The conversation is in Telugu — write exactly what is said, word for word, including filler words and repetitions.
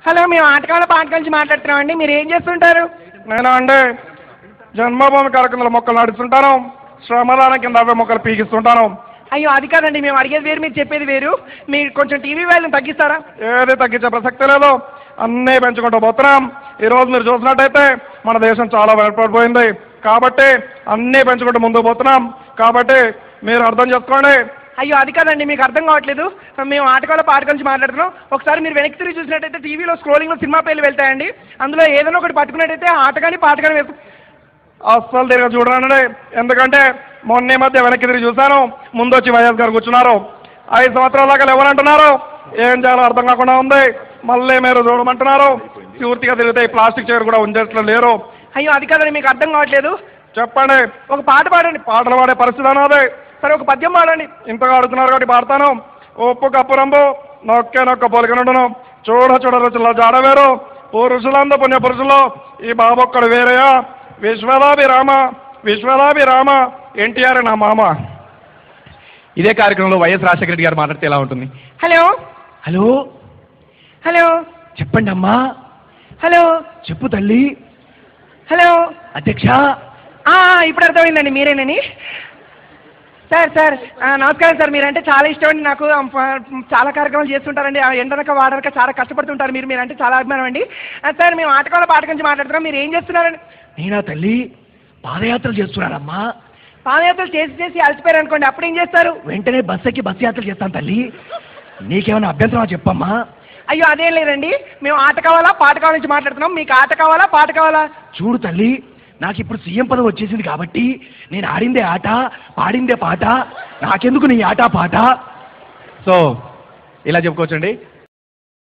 హలో, మేము ఆటకాల పాట నుంచి మాట్లాడుతున్నామండి. మీరు ఏం చేస్తుంటారు? నేను అండి జన్మభూమి కార్యక్రమాల మొక్కలు నడుస్తుంటాను, శ్రమదానం కింద అవే మొక్కలు పీకిస్తుంటాను. అయ్యో, అది కాదండి, మేము అడిగేది వేరు, మీరు చెప్పేది వేరు. మీరు కొంచెం టీవీ వాల్యూమ్ తగ్గిస్తారా? ఏది తగ్గించే ప్రసక్తి లేదు, అన్నీ పెంచుకుంటూ పోతున్నాం. ఈరోజు మీరు చూసినట్టయితే మన దేశం చాలా వెనపడిపోయింది కాబట్టి అన్నీ పెంచుకుంటూ ముందుకు పోతున్నాం. కాబట్టి మీరు అర్థం చేసుకోండి. అయ్యో, అది కాదండి, మీకు అర్థం కావట్లేదు. మేము ఆటకాల పాట గురించి మాట్లాడుతున్నాం. ఒకసారి మీరు వెనక్కి తిరిగి చూసినట్టయితే టీవీలో స్క్రోలింగ్లో సినిమా పేర్లు వెళ్తాయండి. అందులో ఏదైనా ఒకటి పట్టుకున్నట్టయితే ఆట కానీ పాట కానీ వేసు అస్సలు తిరిగి చూడనండి. ఎందుకంటే మొన్న మధ్య వెనక్కి తిరిగి చూశాను, ముందు వచ్చి వైఎస్ గారు కూర్చున్నారు. ఐదు సంవత్సరాల దాకా ఎవరంటున్నారు, ఏం చేయాలో అర్థం కాకుండా ఉంది. మళ్ళీ మీరు చూడమంటున్నారు. పూర్తిగా తిరిగితే ఈ ప్లాస్టిక్ చైర్ కూడా ఉంచేట్లు లేరు. అయ్యో, అది కాదండి, మీకు అర్థం కావట్లేదు. చెప్పండి, ఒక పాట పాడండి. పాటలు పాడే పరిస్థితి అన్నది. సరే, ఒక పద్యం పాడండి. ఇంతగా అడుగుతున్నారు కాబట్టి పాడతాను. ఉప్పు కప్పు రంబు నొక్కే నొక్క పొలికనుండును, చూడ చూడ రుచుల్లో జాడవేరు, పురుషులందు పుణ్య పురుషులు ఈ బాబొక్కడు వేరేయా, విశ్వదాభిరామ విశ్వదాభిరామ ఎన్టీఆర్ నా మామ. ఇదే కార్యక్రమంలో వైఎస్ రాజశేఖర రెడ్డి గారు మాట్లాడితే ఎలా ఉంటుంది? హలో హలో హలో చెప్పండి అమ్మా. హలో చెప్పు తల్లి. హలో అధ్యక్ష. ఇప్పుడు అర్థమైందండి, మీరేనని. సార్ సార్ నమస్కారం సార్. మీరంటే చాలా ఇష్టం అండి నాకు. చాలా కార్యక్రమాలు చేస్తుంటారండి. ఎండనక వాడనక చాలా కష్టపడుతుంటారు మీరు. మీరంటే చాలా అభిమానం అండి. సార్, మేము ఆటకాల పాట గురించి మాట్లాడుతున్నాం. మీరు ఏం చేస్తున్నారండి? నేనా తల్లి పాదయాత్రలు చేస్తున్నానమ్మా. పాదయాత్రలు చేసి చేసి అలసిపోయారు అనుకోండి, అప్పుడు ఏం చేస్తారు? వెంటనే బస్ ఎక్కి బస్ యాత్రలు చేస్తాను తల్లి. నీకేమైనా అభ్యంతరమా చెప్పమ్మా. అయ్యో, అదేం లేదండి, మేము ఆట కావాలా పాట కావాల నుంచి మాట్లాడుతున్నాం. మీకు ఆట కావాలా పాట కావాలా? చూడు తల్లి, నాకు ఇప్పుడు సీఎం పదవి వచ్చేసింది కాబట్టి నేను ఆడిందే ఆట పాడిందే పాట, నాకెందుకు నీ ఆట పాట. సో ఇలా చెప్పుకోవచ్చండి.